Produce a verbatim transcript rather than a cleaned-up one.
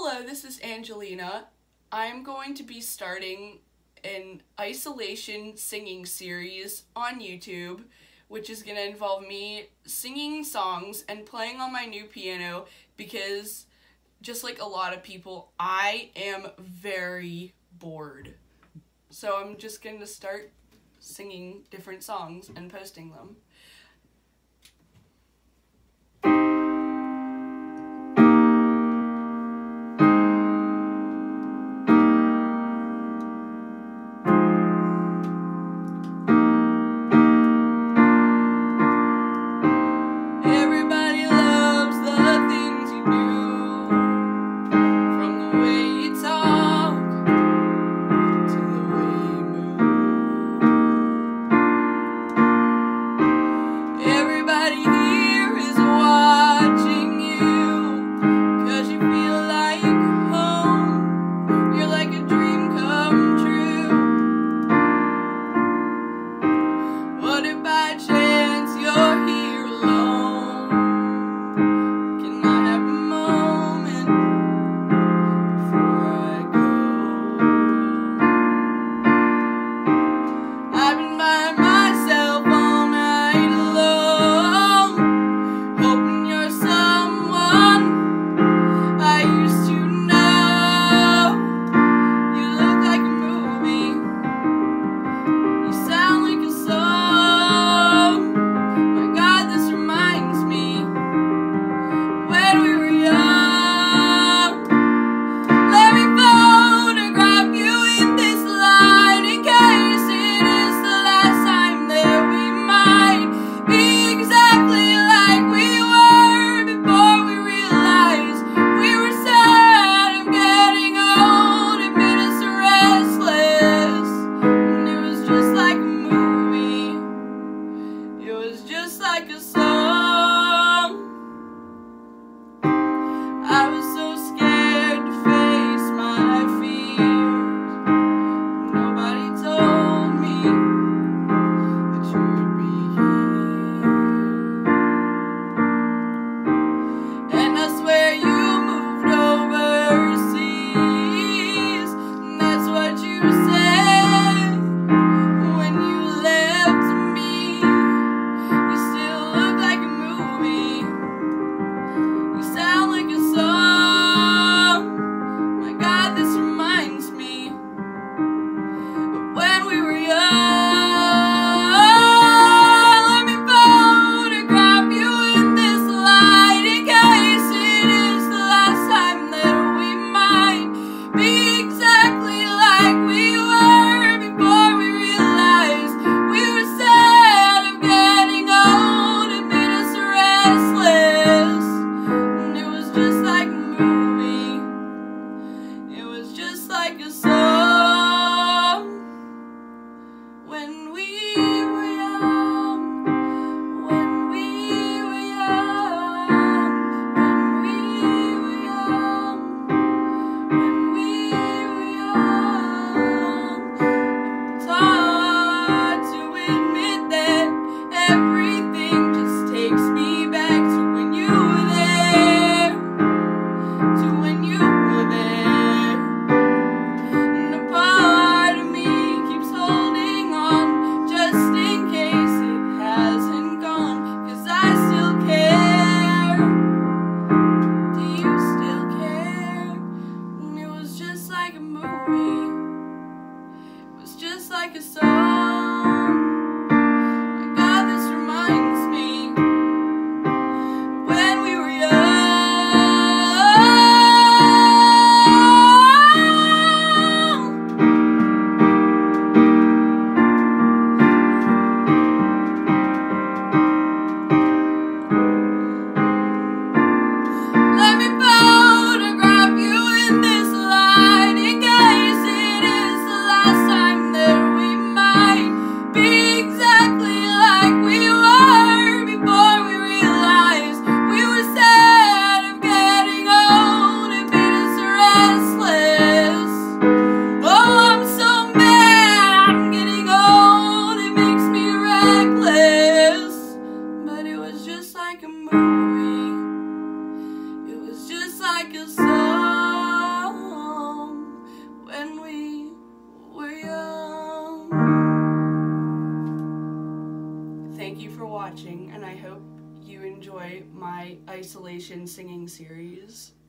Hello, this is Angelina. I'm going to be starting an isolation singing series on YouTube, which is going to involve me singing songs and playing on my new piano because, just like a lot of people, I am very bored. So I'm just going to start singing different songs and posting them. like a movie. It was just like a song. thank you for watching, and I hope you enjoy my isolation singing series.